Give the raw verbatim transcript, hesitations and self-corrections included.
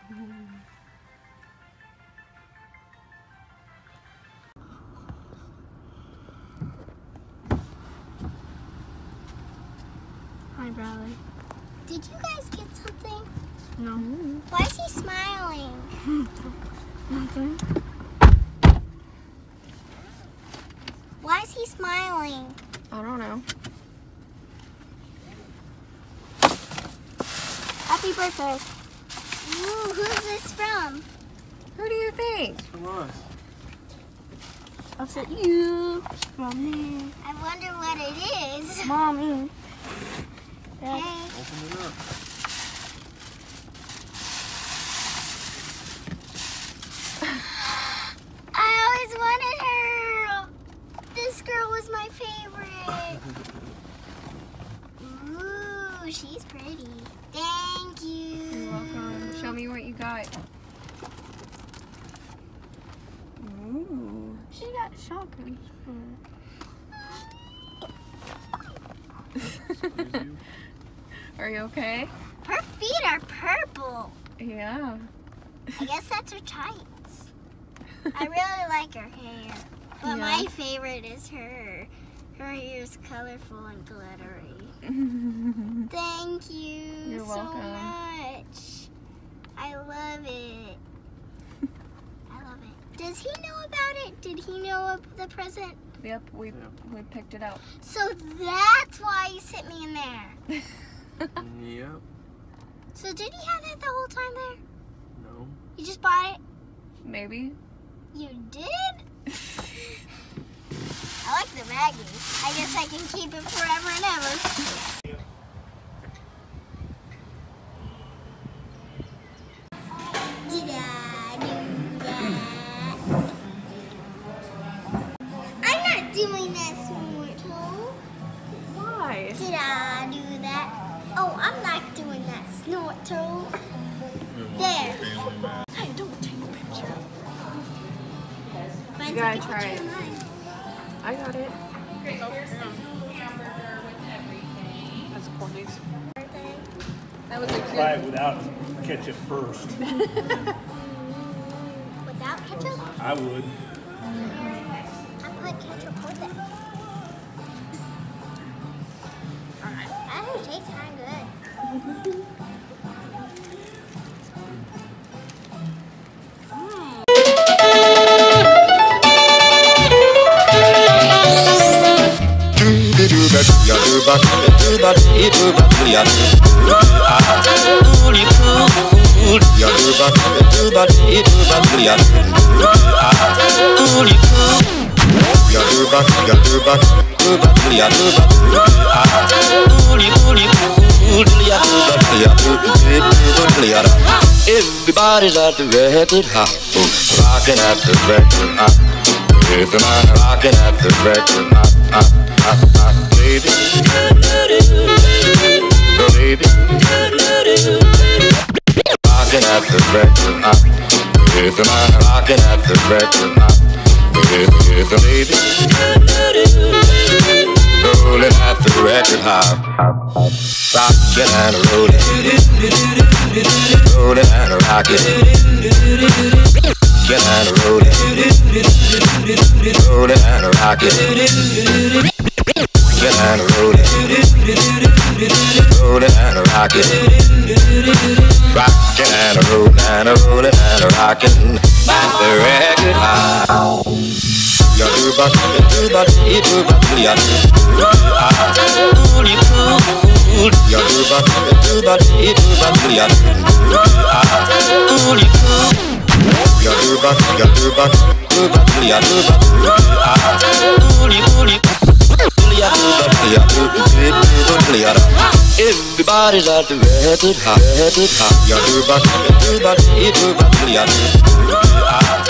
Hi, Bradley. Did you guys get something? No. Why is he smiling? Nothing. Why is he smiling? I don't know. Happy birthday. Ooh, who's this from? Who do you think? From us. Upset you. From me. I wonder what it is. Mommy. Hey. Open it up. I always wanted her. This girl was my favorite. Ooh, she's pretty. Thank you. You're welcome. Show me what you got. Ooh. She got shotguns. Excuse you. Are you okay? Her feet are purple. Yeah. I guess that's her tights. I really like her hair. But Yeah. my favorite is her. Her hair is colorful and glittery. Thank you You're so welcome. much. I love it. I love it. Does he know about it? Did he know of the present? Yep, we Yep. we picked it out. So that's why you sent me in there. Yep. So did he have that the whole time there? No. You just bought it? Maybe. You did? I like the baggie. I guess I can keep it forever and ever. Did I do that? I'm not doing that, Snortle. Why? Did I do that? Oh, I'm not doing that, Snortle. There. Hey, don't take a picture. Mine's You gotta like a try picture it. of mine. I got it. Here's the hamburger with everything. That's Courtney's. Birthday. That was a Try cute. it without ketchup first. Without ketchup? I would. I put ketchup with it. I think it tastes kind of good. Everybody's at the record hop, rocking at the record hop. Everybody rocking at the record hop, hop, hop, hop. Baby, baby, rocking at the record hop. Everybody rocking at the record hop. Baby, baby, rolling at the record hop, rocking and rolling, rolling and rocking, rocking and rolling, rolling and rocking, rocking and rolling, rolling and rocking, rocking and rolling and rolling and rocking at the record hop. Ya do ba do ba do do ba ya do ah ooly cool. Ya do ba do ba do ba ya do ah ooly cool. Ya do ba ya do ba do ba ya do ah ooly ooly. Ya do ba ya do do ya do. Everybody's at the record hop, record hop. Ya do ba do ba do ba ya do ah.